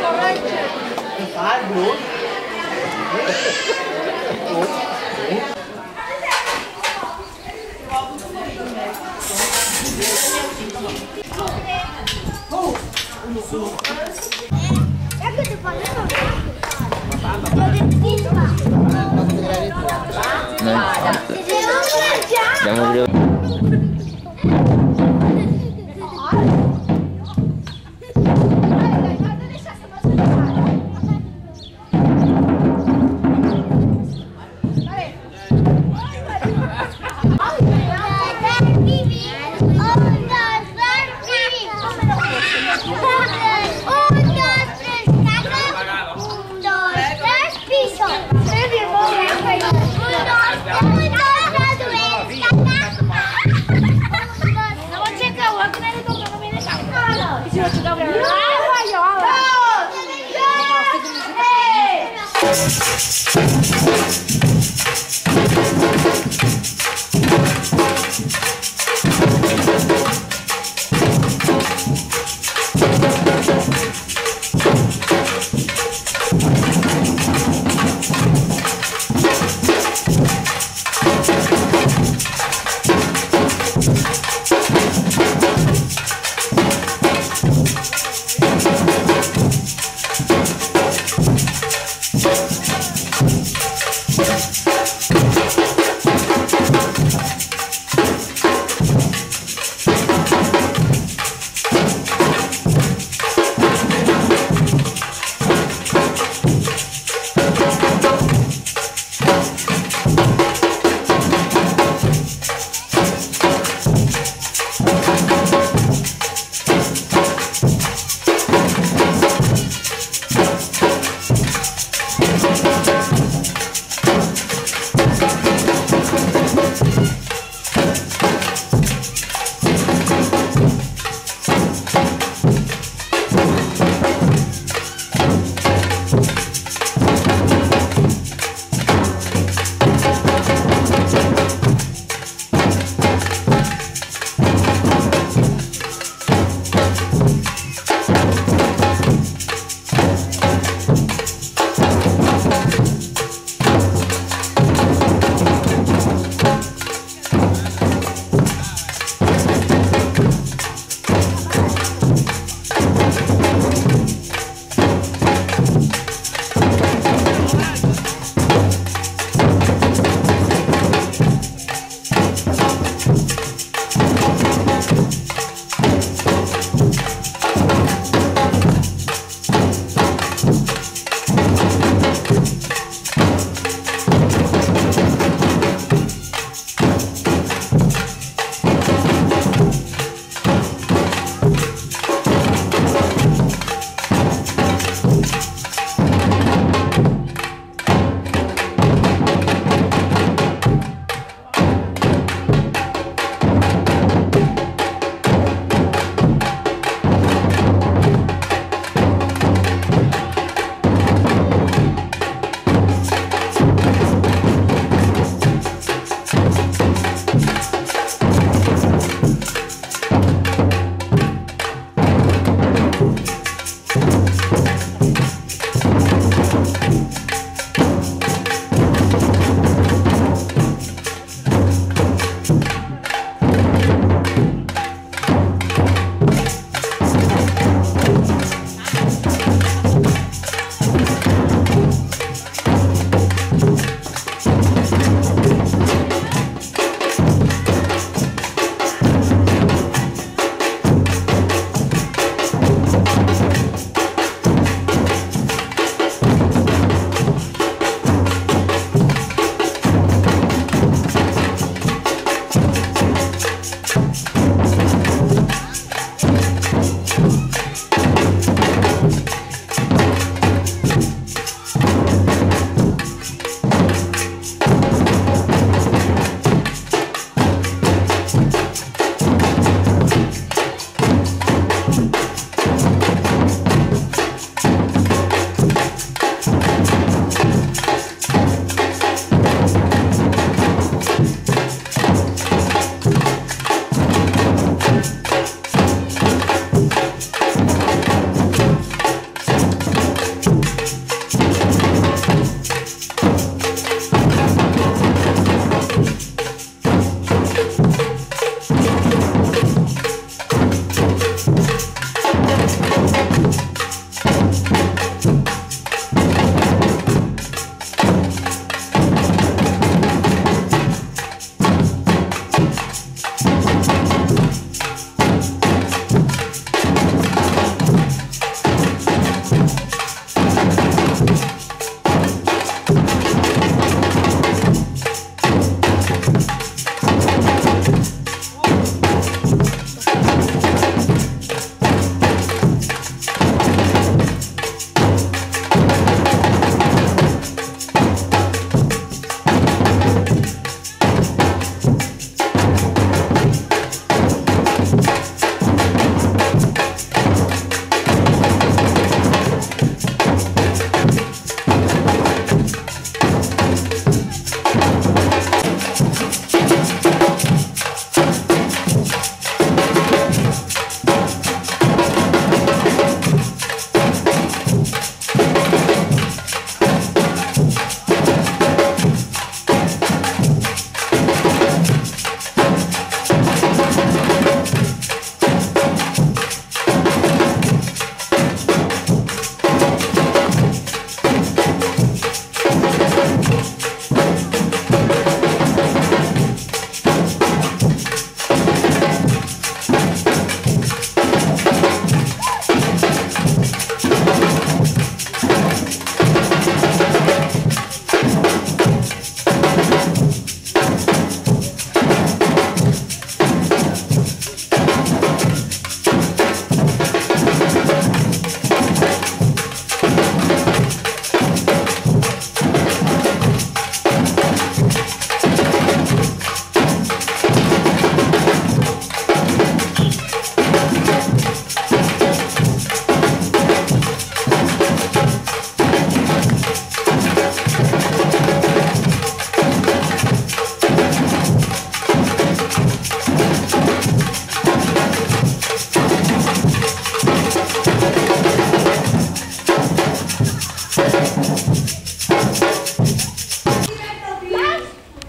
Jangan video.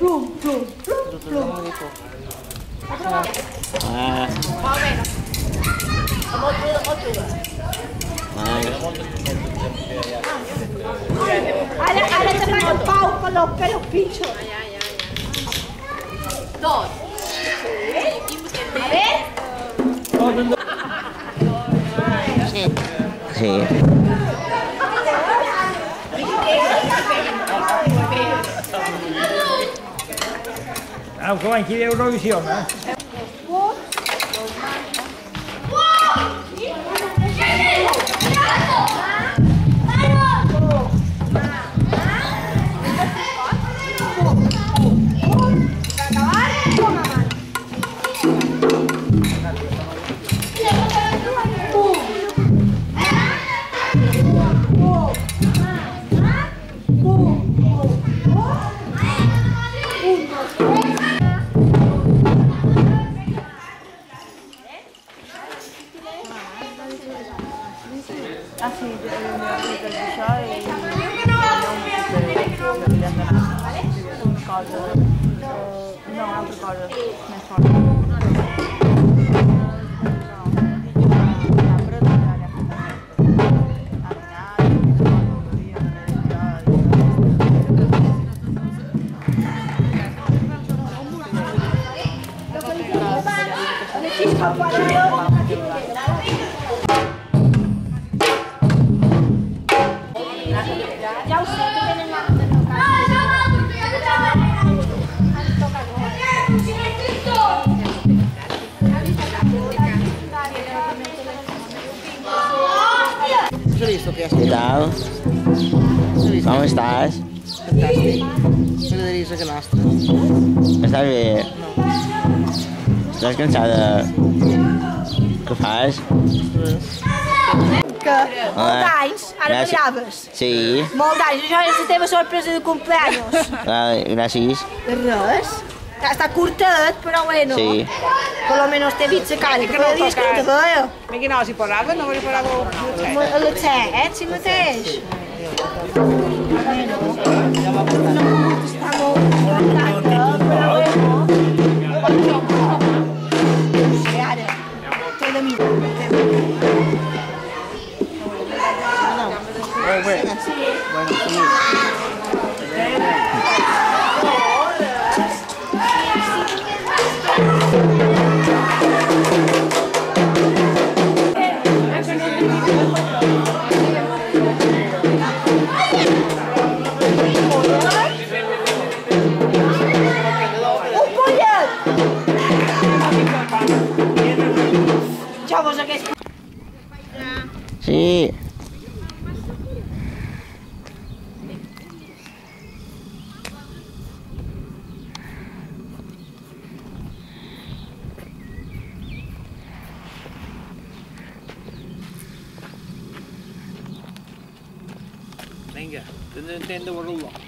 Plum, plum, plum, plum. Mau meno. Ada teman el pau con los pelos pinchos. Dos. A ver. Sí. Ah, que va aquí d'Eurovisió, eh? Ah sì, això i una cosa, no, altra cosa més forta. Ya ho sé, que tenen la de ¿Qué tal? ¿Cómo estás? Fantàstic. M'agradaria ser que nostra. ¿Estás bien? ¿Estás cansada? ¿Qué fas? que molts anys, ara Gràcies. m'agraves. Sí. Molts anys, això és la teva sorpresa de cumpleaños. Gràcies. Res. Està curtet, però bueno. Sí. Por lo menos t'he vist la cara, que feia dies que no te veia. Mica que no s'hi parava, no m'hi parava A les 7, sí mateix. Bueno, no està molt contacte, però bueno. No sé, ara. Té de mi. Un pollet! Ja vos aquest... Sí. Vinga, tens de rullar.